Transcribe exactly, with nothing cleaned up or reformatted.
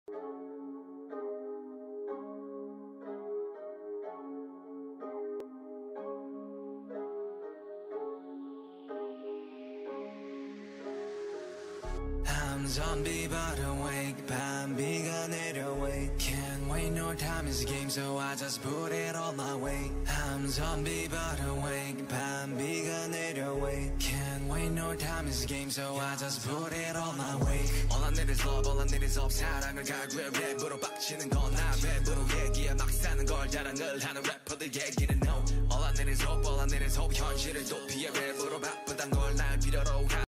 I'm zombie but awake, 밤비가 내려 wait. Can't wait, no time is a game, so I just put it all my way. I'm zombie but awake, 밤비가 내려 wait. Can't wait, no time is a game, so I just put it all my way. All I need is love, all I need is hope. 사랑을 갈구해 랩으로 빡치는 건 나 랩으로 얘기해 막 사는 걸 자랑을 하는 래퍼들 얘기는 no. All I need is hope, all I need is hope. 현실을 도피해 랩으로 바쁘단 걸 날 필요로 하